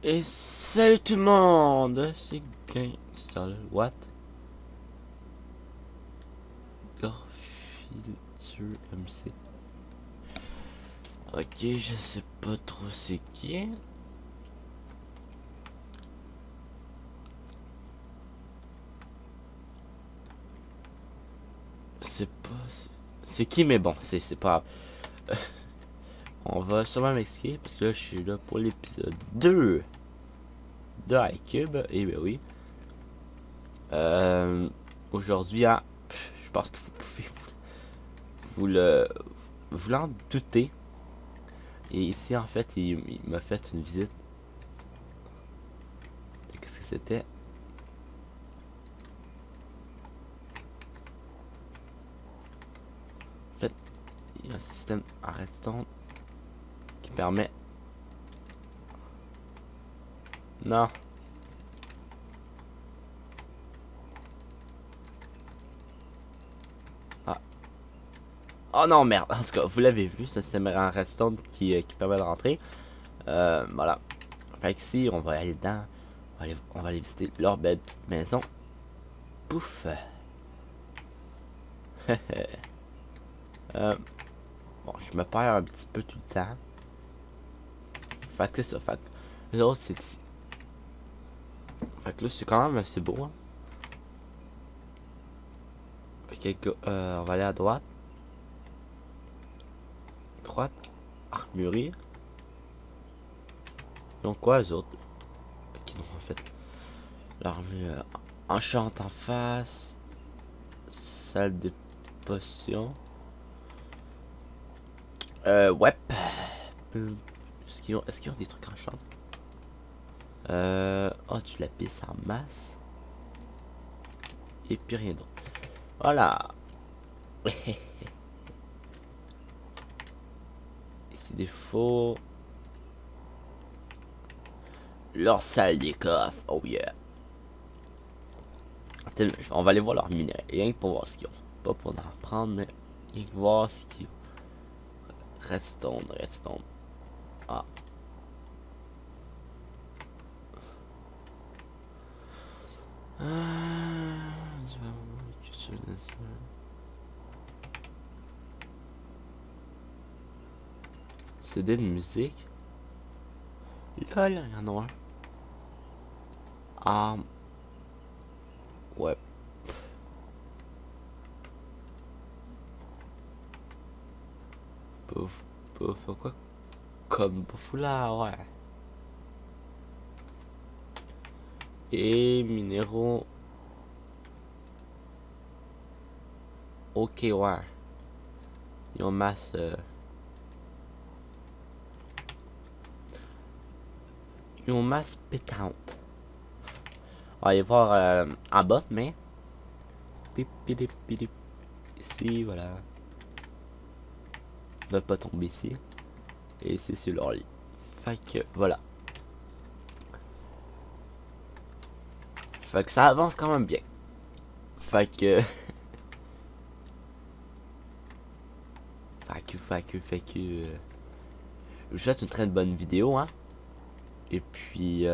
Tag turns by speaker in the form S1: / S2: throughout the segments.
S1: Et salut tout le monde, c'est Gangsta. What? Garfield MC. Ok, je sais pas trop c'est qui. C'est pas... C'est qui, mais bon, c'est pas grave. On va sûrement m'expliquer parce que là je suis là pour l'épisode 2 de iCube. Et ben oui. Aujourd'hui, hein, je pense que vous pouvez vous l'en douter. Et ici, en fait, il m'a fait une visite. Qu'est-ce que c'était? En fait, il y a un système en redstone qui permet... Non. Ah. Oh non, merde. En tout cas, vous l'avez vu, ce système en redstone qui permet de rentrer. Voilà. Fait que ici, on va aller dedans. On va aller visiter leur belle petite maison. Pouf. Bon, je me perds un petit peu tout le temps. Fait que c'est ça. Fait que l'autre, c'est ici. Fait que là, c'est quand même assez beau. Hein. Fait que, on va aller à droite. Droite. Armurerie. Donc quoi, les autres? Ok, donc en fait, l'armure enchante en face. Salle des potions. Ouais. Est-ce qu'ils ont des trucs enchantés? Oh, tu la pisses en masse. Et puis rien d'autre. Voilà. Ici des faux. Leur salle des coffres. Oh yeah. On va aller voir leur minerai. Rien que pour voir ce qu'ils ont. Pas pour en prendre, mais rien que voir ce qu'ils ont. Redstone. Ah. CD de musique. Là, il y en a un. Ah. Ouais. Pouf. Quoi? Comme pouf là, ouais. Et minéraux. Ok, ouais. Ils ont masse. Ils ont masse pétante. On va aller voir en bas, mais. Ici, voilà. On va pas tomber ici. Et ici, c'est leur lit. Fait que, voilà. Fait que ça avance quand même bien. Fait que. fait que. Je vous souhaite une très bonne vidéo, hein. Et puis.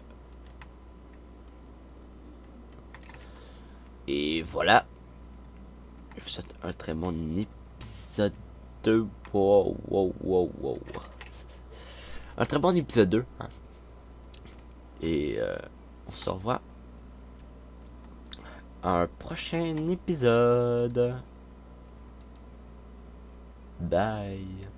S1: Et voilà. Je vous souhaite un très bon épisode 2. Wow. Un très bon épisode 2. Hein. Et on se revoit à un prochain épisode. Bye.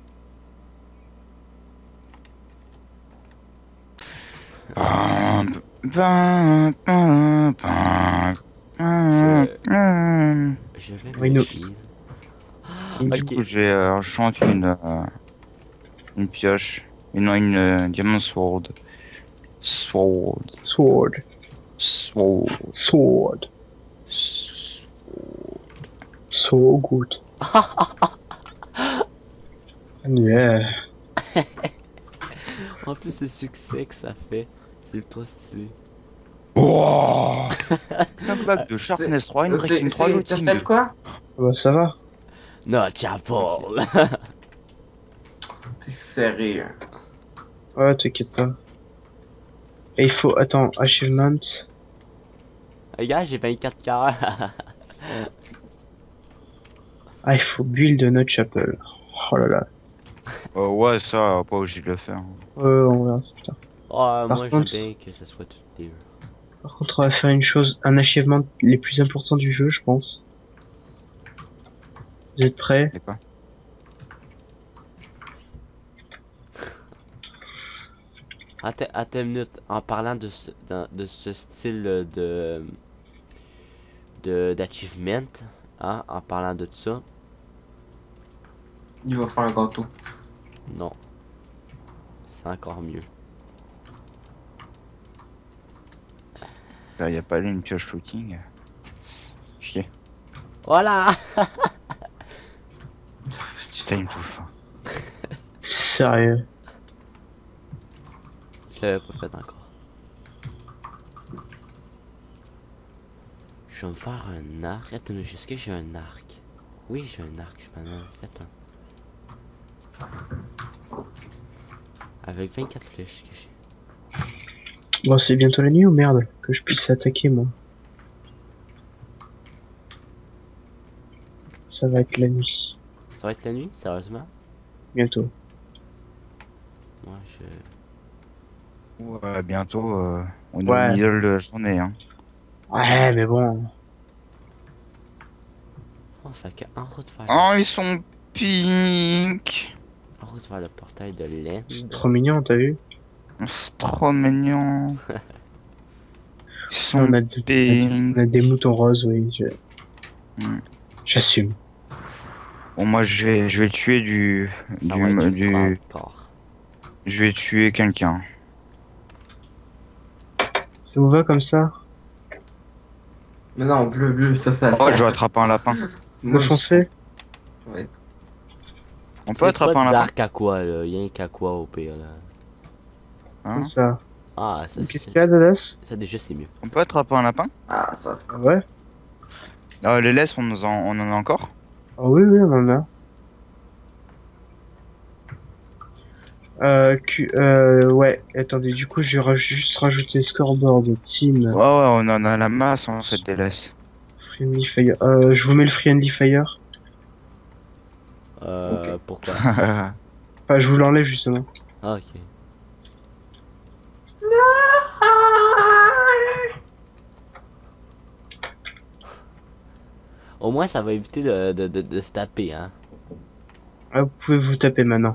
S1: Je vais
S2: Oui, nous.
S1: m'écrire.
S3: Du
S1: Ok.
S3: coup, j'ai enchanté une pioche. Et non, une diamant sword. Sword.
S2: Sword.
S3: Sword.
S2: Sword. So good. Yeah.
S1: En plus, le succès que ça fait, c'est trop stylé.
S3: Wow. Un pack de Sharpness 3, une Breaking 3
S4: T'as
S3: looting.
S4: fait quoi?
S2: Bah, ça va.
S1: Non, Chapel.
S4: T'es sérieux.
S2: Ouais, t'inquiète pas. Et il faut... Attends, achievement.
S1: Regarde, j'ai 24 cœurs.
S2: Ah, il faut build notre chapel. Oh là là.
S3: Ouais, ça, pas obligé de le faire.
S2: On verra ça plus tard.
S1: Oh, moi j'aime
S2: contre-
S1: bien que ça soit tout dur.
S2: Par contre, on va faire une chose, un achievement les plus importants du jeu, je pense. Vous êtes prêts?
S3: C'est quoi?
S1: Attends une minute, en parlant de ce style d'achievement, hein, en parlant de ça,
S4: Il va faire un gâteau.
S1: non, c'est encore mieux.
S3: Là, y a pas une pioche shooting. Chier.
S1: Voilà.
S3: Putain, il me faut faim.
S2: Sérieux.
S1: Je l'avais pas fait encore. Je vais me faire un arc. Attends, est-ce que j'ai un arc? Oui, j'ai un arc, je m'en ai fait un. Avec 24 flèches que j'ai.
S2: Bon, c'est bientôt la nuit ou merde? Que je puisse attaquer, moi. Ça va être la nuit.
S1: Ça va être la nuit, sérieusement?
S2: Bientôt.
S1: Moi, je...
S3: Ouais, bientôt, on est
S2: Ouais.
S3: au milieu de la journée, hein.
S2: Ouais, mais bon.
S1: Oh, fait qu'en route vers...
S3: Oh, ils sont pink.
S1: En route vers le portail de l'Inde.
S2: C'est trop mignon, t'as vu?
S3: C'est trop mignon. Ils sont
S2: On a
S3: pink.
S2: des moutons roses, oui.
S3: Hmm.
S2: J'assume.
S3: Bon, moi, je vais tuer
S1: Ça va être
S3: du,
S1: hardcore.
S3: je vais tuer quelqu'un.
S2: Ça vous va comme ça?
S4: Mais non, bleu, ça.
S3: Oh, je vais attraper un lapin.
S4: C'est
S2: Le
S4: moche.
S2: foncé?
S4: Ouais.
S3: On peut
S1: C'est
S3: attraper
S1: pas
S3: un lapin?
S1: dark à quoi, là. Y'a qu'à quoi au pire, là.
S3: Hein?
S2: Comme ça.
S1: Ah, ça,
S2: Qu'est-ce qu'il y a, Dadas?
S1: ça déjà, c'est mieux.
S3: On peut attraper un lapin?
S4: Ah, ça, c'est
S2: Ah ouais?
S3: Les laisses, on en a encore?
S2: Ah oui, oui, on en a. Ouais, attendez, du coup, je vais juste rajouter scoreboard, team,
S3: Ouais, on en a la masse, en fait, des laisses.
S2: friendly fire. Je vous mets le friendly fire.
S1: Pourquoi?
S2: Enfin, je vous l'enlève justement.
S1: Ah, ok. Au moins, ça va éviter de se taper, hein.
S2: Ah, vous pouvez vous taper maintenant.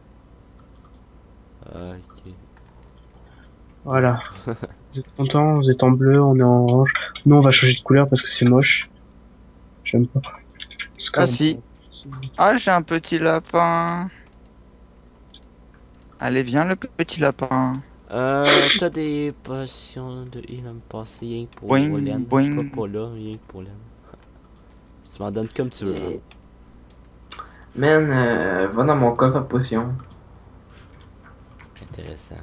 S1: Ok.
S2: Voilà. Vous êtes contents? Vous êtes en bleu, on est en orange. Nous, on va changer de couleur parce que c'est moche. J'aime pas.
S3: Ah, si. Ah, j'ai un petit lapin. Allez, viens, le petit lapin.
S1: T'as des potions de heal à me passer rien que pour
S3: Boing,
S1: Len.
S3: boing.
S1: Pas pour là, rien que pour Len. Tu m'en donnes comme tu veux. hein.
S4: Man, va dans mon coffre à potion.
S1: Intéressant.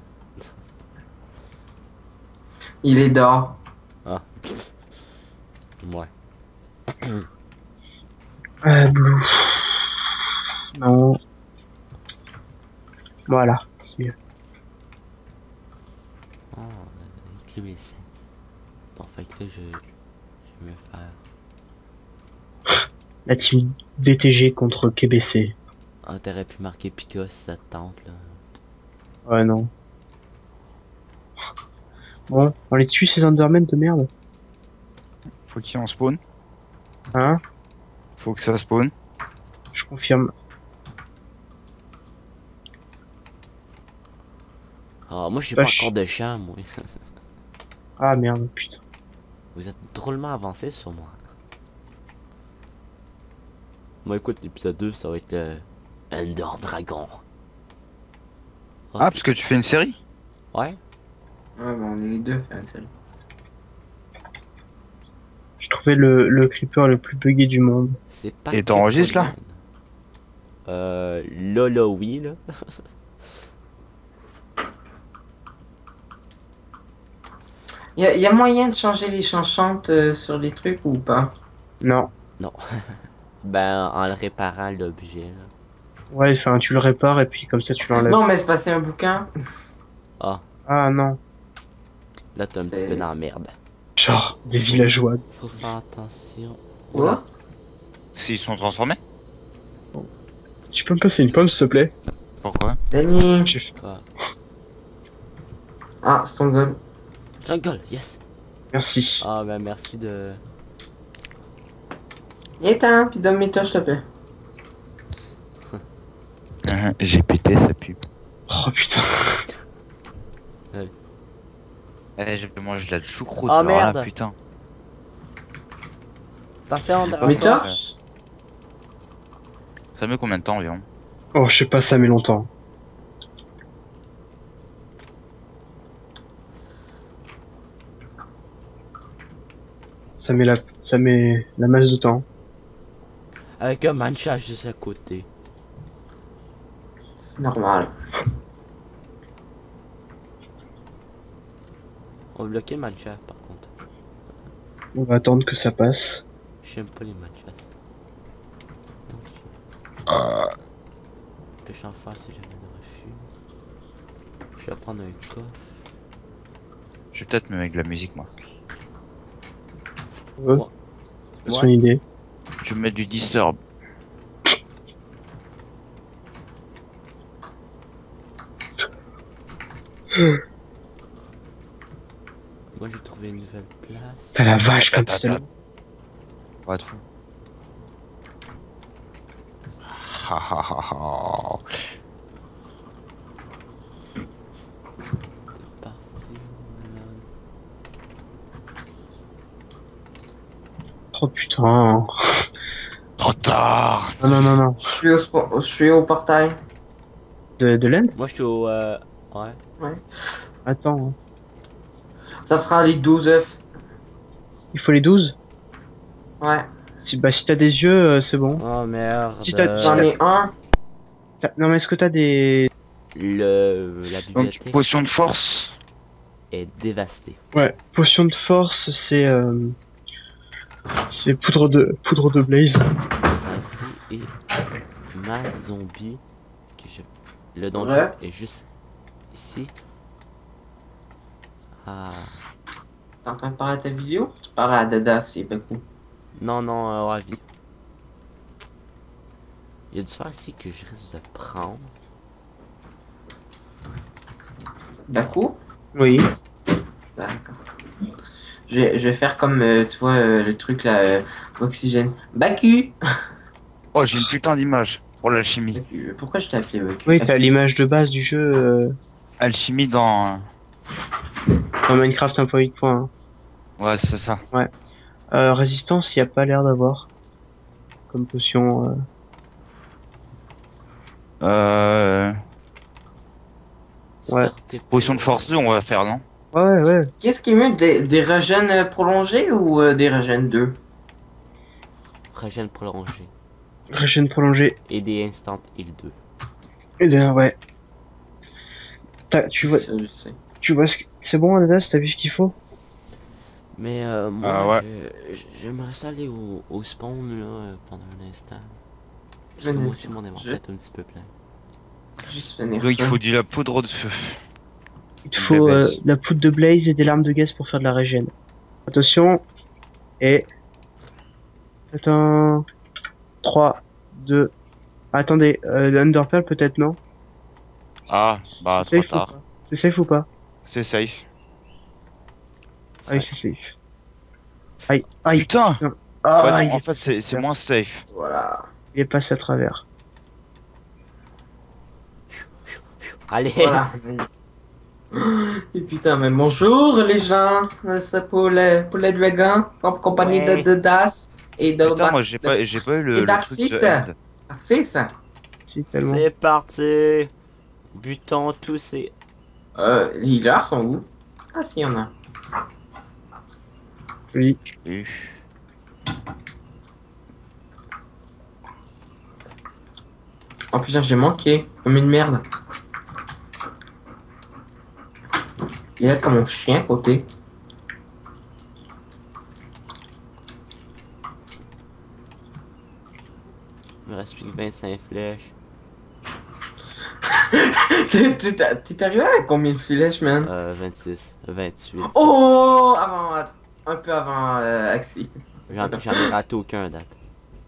S4: Il est dehors.
S1: Ah. Ouais.
S2: Blue. Non. Voilà, c'est mieux.
S1: Ah, écrire les seins. Bon, fait que là, je vais me faire.
S2: La team DTG contre KBC.
S1: Ah, t'aurais pu marquer Pika si ça te tente, là.
S2: Ouais, non. Bon, on les tue ces Endermen de merde.
S3: Faut qu'il en spawn.
S2: Hein?
S3: Faut que ça spawn.
S2: Je confirme.
S1: Ah, moi, j'ai
S2: Bah,
S1: pas
S2: je-
S1: encore de champ, moi.
S2: Ah merde, putain.
S1: Vous êtes drôlement avancé sur moi. Moi, écoute, l'épisode 2, ça va être le Ender Dragon.
S3: Ah, parce que tu fais une série?
S1: Ouais?
S4: Ouais, bon, on est les deux, fait une série.
S2: Je trouvais le creeper le plus buggé du monde.
S1: C'est pas.
S3: Et t'enregistres, là?
S1: Là, oui, là.
S4: Y a moyen de changer les chanchantes sur les trucs ou pas?
S2: Non.
S1: Ben, en le réparant l'objet, là.
S2: Ouais, enfin, tu le répares et puis comme ça tu l'enlèves.
S4: Non, mais c'est passé un bouquin.
S1: Ah,
S2: Ah non.
S1: Là, t'es un petit peu dans la merde.
S2: Genre, des villageois.
S1: Faut faire attention.
S4: Quoi?
S3: S'ils sont transformés?
S2: Tu peux me passer une pomme, s'il te plaît?
S3: Pourquoi?
S4: Danny.
S2: J'ai fait-
S1: Quoi?
S4: Ah, c'est ton goal.
S1: Jungle, yes.
S2: Merci.
S1: Ah, ben merci de...
S4: Éteins, puis donne-moi s'il te plaît.
S3: J'ai pété sa pub.
S2: Oh putain.
S3: Eh, je mange de la choucroute.
S1: Oh,
S3: alors là,
S1: merde.
S3: putain.
S1: Attention, derrière
S4: Mais
S1: toi.
S4: toi?
S3: Ça met combien de temps environ?
S2: Oh, je sais pas, ça met longtemps. Ça met la masse de temps.
S1: Avec un mancha juste à côté.
S4: C'est normal.
S1: On va bloquer le mancha par contre.
S2: On va attendre que ça passe.
S1: J'aime pas les manchas. Pêche en face si jamais de refus. Je vais prendre un coffre.
S3: Je vais peut-être me mettre de la musique, moi.
S2: Ouais.
S1: Ouais.
S2: C'est son idée.
S3: Je vais mettre du disturb.
S1: Moi j'ai trouvé une nouvelle place.
S2: T'as la vache comme
S3: Attends,
S2: ça.
S3: attends. Pas trop. Ha ha ha ha.
S1: C'est parti. Voilà.
S2: Oh putain.
S3: Trop tard.
S2: Non, non, non, non.
S4: Je suis au portail.
S2: De l'aide?
S1: Moi je suis au... Ouais.
S4: Ouais.
S2: Attends. Hein.
S4: Ça fera les 12 œufs.
S2: Il faut les 12?
S4: Ouais.
S2: Si t'as des yeux, c'est bon.
S1: Oh merde.
S2: Si t'as-
S4: J'en ai un.
S2: Non, mais est-ce que t'as des...
S1: La
S3: Donc,
S1: bibliothèque
S3: potion de force.
S1: est dévastée.
S2: Ouais, potion de force, c'est poudre de blaze.
S1: Ça ici et ma zombie. Le donjon
S4: Ouais.
S1: est juste ici. Ah.
S4: T'es en train de parler à ta vidéo? Tu parles à Dada, c'est pas cool.
S1: Non, non, Ravi. Il y a du fer ici que je risque de prendre.
S4: Baku?
S2: Oui.
S4: D'accord. Je vais faire comme, tu vois, le truc là, oxygène. Baku!
S3: Oh, j'ai une putain d'image pour l'alchimie.
S4: Baku. Pourquoi je t'ai appelé Baku?
S2: Oui, t'as l'image de base du jeu
S3: Alchimie dans.
S2: dans Minecraft 1.8.
S3: Ouais, c'est ça.
S2: Résistance, il y a pas l'air d'avoir. Comme potion. Ouais.
S1: Starter
S3: Potion de force 2, on va faire, non?
S2: Ouais, ouais.
S4: Qu'est-ce qui est mieux, des régènes prolongés ou des régènes 2?
S1: Régène prolongée.
S2: Régène prolongée.
S1: Et des instant heal 2.
S2: Et bien, ouais. Tu vois,
S4: Ça, je sais.
S2: c'est bon, Anadas, t'as vu ce qu'il faut?
S1: Mais moi,
S3: Ah ouais.
S1: j'aimerais ça aller au spawn là, pendant un instant. Parce que
S4: Venez.
S1: moi aussi mon inventaire est un petit peu plein.
S4: Juste venir
S3: Donc, il
S4: ça.
S3: faut de la poudre de feu.
S2: Il te faut
S3: blaze.
S2: la poudre de blaze et des larmes de gaz pour faire de la régène. Attention. Et... Attends... 3, 2... Attendez, l'Underpearl peut-être, non?
S3: Ah, bah,
S2: C'est
S3: trop
S2: safe ou
S3: tard.
S2: pas? C'est safe ou pas?
S3: C'est safe.
S2: Ah oui, c'est safe. Aïe, aïe,
S3: Putain!
S2: ah,
S3: Ouais, non,
S2: aïe,
S3: en fait, c'est moins safe.
S4: Voilà.
S2: il est passé à travers.
S1: Allez.
S4: Voilà. Et putain, mais bonjour les gens, c'est pour les dragons, compagnie
S1: Ouais.
S4: de Das et de
S3: Putain, moi, j'ai pas eu
S4: et
S3: le truc
S4: d'Arcis.
S3: de end.
S4: C'est ça.
S2: Si, tellement.
S1: C'est parti. Butons tous ces...
S4: Les healers sont où? Ah, si, y en a.
S2: Oui.
S3: Oui.
S4: Oh putain, j'ai manqué, comme une merde. Il est là comme mon chien à côté.
S1: Il me reste plus que 25 flèches.
S4: T'es arrivé avec combien de flèches, man?
S1: 26, 28.
S4: Oh! Un peu avant Axie.
S1: J'en ai raté aucun à date.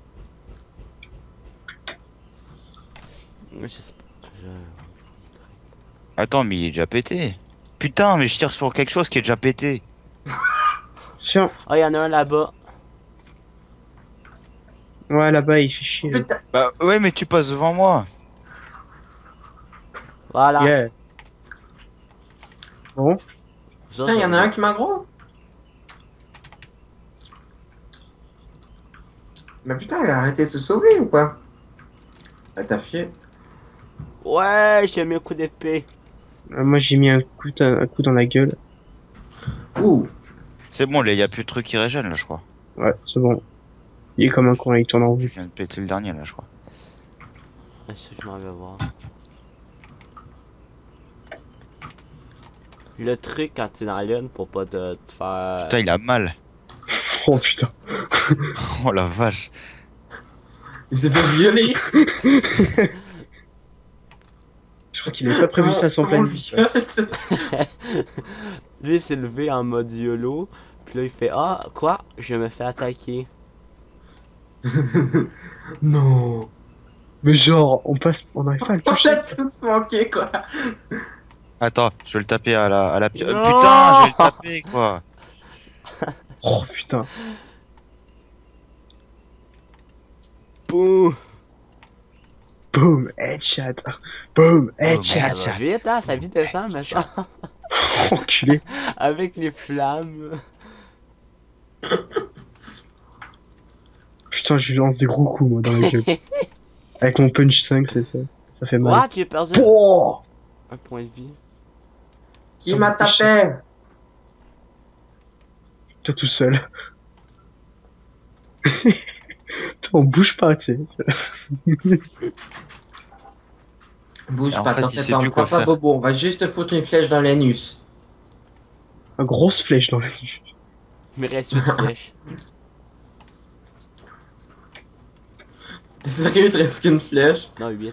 S1: Je sais pas.
S3: Attends, mais il est déjà pété. Putain, mais je tire sur quelque chose qui est déjà pété.
S2: Tiens,
S1: Oh, y'en a un là-bas.
S2: ouais, là-bas, il fait chier.
S4: Putain!
S3: Bah ouais, mais tu passes devant moi.
S1: Voilà.
S2: Yeah. Bon,
S1: Ça,
S4: Putain,
S1: ça
S4: y'en a
S1: va.
S4: un qui m'a gros! Mais putain, il a arrêté de se sauver ou quoi? Ah, t'as fié.
S1: Ouais, j'ai mis un coup d'épée.
S2: moi j'ai mis un coup dans la gueule.
S4: Ouh!
S3: C'est bon, là, y a plus de trucs qui régènent, là, je crois.
S2: Ouais, c'est bon. Il est comme un con, il tourne en
S3: Je
S2: rond.
S3: viens de péter le dernier, là, je crois.
S1: Ah, ça, je m'en vais voir. Le truc quand t'es dans la lune pour pas te faire.
S3: Putain, il a mal.
S2: Oh putain.
S3: Oh la vache.
S4: Il s'est fait violer!
S2: Je crois qu'il avait pas prévu ça à son
S4: Comment on
S2: plan.
S4: le viole, ça?
S1: Lui, il s'est levé en mode YOLO. Puis là, il fait ah, quoi? Je me fais attaquer.
S4: Non!
S2: Mais genre, on arrive pas à le
S4: On
S2: toucher.
S4: a tous manqué, quoi!
S3: Attends, je vais le taper à la
S1: Non.
S3: putain, je vais le taper, quoi.
S2: Oh putain.
S1: Boum!
S2: Boom, headshot. Boom, headshot.
S1: Ça va vite, hein? Ça vite descend, mais ça.
S2: Enculé.
S1: Avec les flammes.
S2: Putain, je lui lance des gros coups, moi, dans la gueule. Avec mon punch 5, c'est ça. Ça fait mal.
S1: What? J'ai perdu
S2: Oh
S1: un point de vie.
S4: Qui m'a tapé?
S2: Toi tout seul. Toi, on bouge pas, tu sais.
S4: Bouge
S3: En
S4: pas,
S3: fait,
S4: t'en
S3: il
S4: fais
S3: sait
S4: pas, on
S3: plus
S4: ne croit
S3: quoi
S4: pas
S3: faire.
S4: bobo, on va juste te foutre une flèche dans l'anus.
S2: Une grosse flèche dans la
S1: Il me reste 8 flèches.
S4: T'es sérieux, il te reste qu'une flèche?
S1: Non, 8.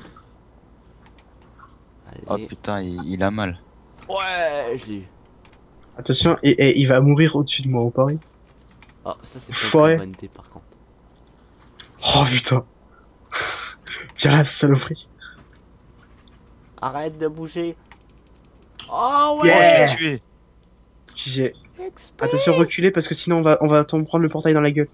S3: Oh
S1: Allez.
S3: putain, il a mal.
S1: Ouais, je l'ai eu.
S2: Attention, et il va mourir au-dessus de moi, au pari.
S1: Ah, ça, c'est pas une
S2: Foiré.
S1: très bonne idée, par contre.
S2: Oh putain. Viens là, saloperie.
S1: Arrête de bouger. Oh, ouais!
S2: Yeah.
S3: Je l'ai tué.
S2: J'ai...
S1: XP.
S2: Attention, reculer parce que sinon on va t'en prendre le portail dans la gueule.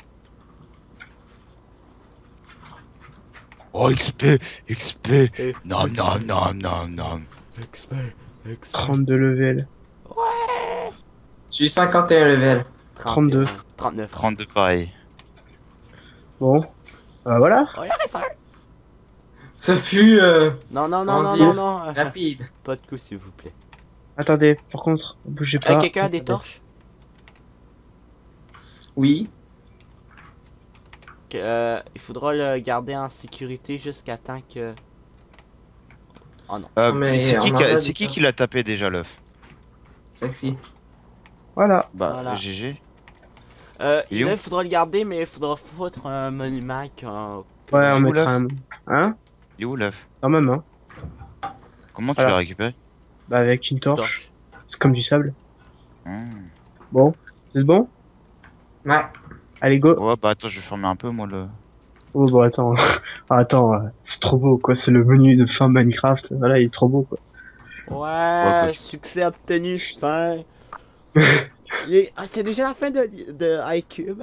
S3: Oh XP, XP. Non, non, non, non, non.
S1: XP. XP.
S2: 32 level.
S4: J'ai eu 51 level.
S2: 32.
S1: 39.
S3: 32 pareil.
S2: Bon. Voilà.
S1: Oh, il en reste un.
S4: Ce fut
S1: Non, non, non, non,
S4: Bandit.
S1: non, non.
S4: rapide.
S1: Pas de coup, s'il vous plaît.
S2: Attendez, par contre, bougez pas.
S1: Quelqu'un a des torches?
S4: Oui.
S1: Il faudra le garder en sécurité jusqu'à temps que... Oh non.
S4: Mais
S3: C'est
S4: on
S3: qui,
S4: en a
S3: c'est
S4: du
S3: qui
S4: temps.
S3: qui l'a tapé déjà l'œuf?
S4: Sexy.
S2: Voilà.
S3: Bah
S1: Voilà.
S3: GG.
S1: Là,
S3: Il est où?
S1: il faudra le garder, mais il faudra foutre un monument que-
S2: Ouais, on
S3: où,
S2: mettra
S3: là
S2: un... Hein?
S3: Il est où l'œuf?
S2: Dans ma main.
S3: Comment tu
S2: Voilà.
S3: l'as récupéré?
S2: Bah avec une torche.
S1: torche.
S2: C'est comme du sable.
S3: Hmm.
S2: Bon. C'est bon?
S4: Ouais.
S2: Allez, go.
S3: Ouais bah attends, je vais fermer un peu moi le...
S2: Oh bon, attends. Ah, attends, c'est trop beau, quoi. C'est le menu de fin Minecraft. Voilà, il est trop beau, quoi.
S1: Ouais,
S3: quoi.
S1: succès obtenu, fin. Ah, c'est déjà la fin de iCube.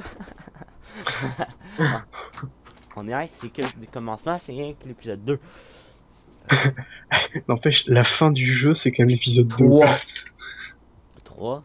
S1: Ah. On est c'est que le commencement, c'est rien que l'épisode 2.
S2: N'empêche, la fin du jeu, c'est quand même l'épisode 2.
S4: Wow.
S1: 3.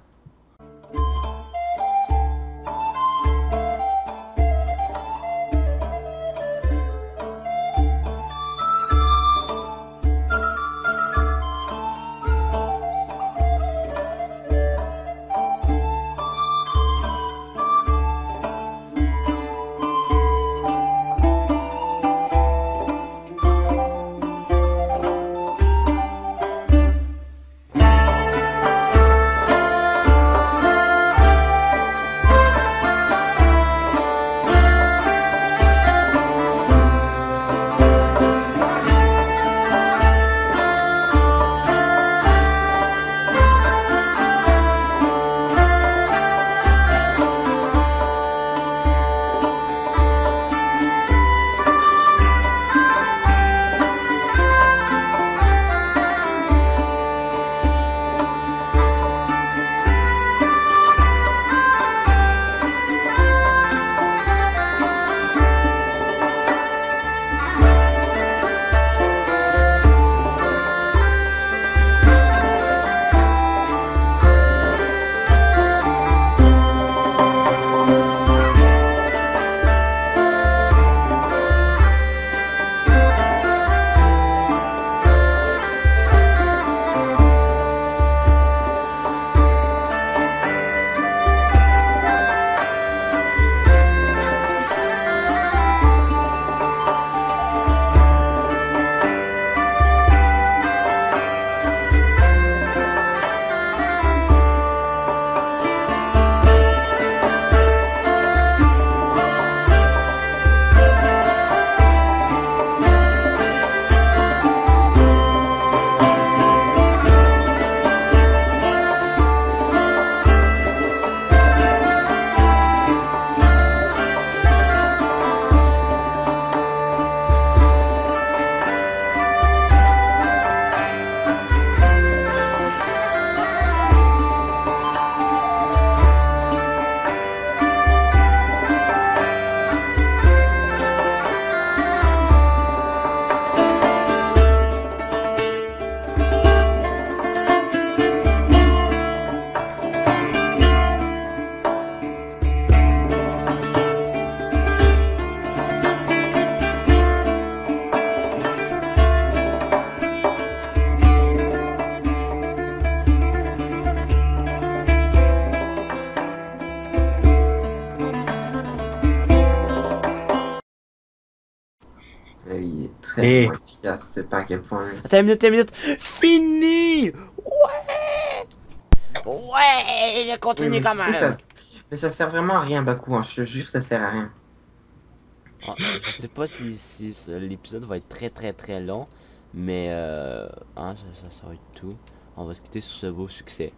S4: tellement efficace, c'est pas à quel point.
S1: Attends une minute. Fini! Ouais! Ouais! Je
S4: Oui,
S1: continue
S4: mais
S1: quand
S4: tu sais que
S1: même!
S4: mais ça sert vraiment à rien, Bakou, hein. Je te jure que ça sert à rien.
S1: Ah, je sais pas si l'épisode va être très long, mais hein, ça va être tout. On va se quitter sur ce beau succès.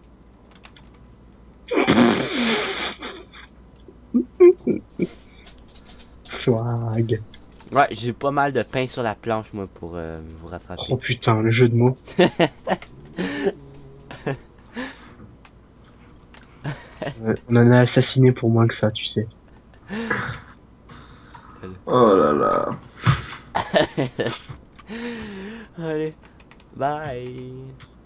S2: Swag.
S1: Ouais, j'ai pas mal de pain sur la planche, moi, pour vous rattraper.
S2: Oh putain, le jeu de mots. On en a assassiné pour moins que ça, tu sais.
S4: Oh là là.
S1: Allez, bye!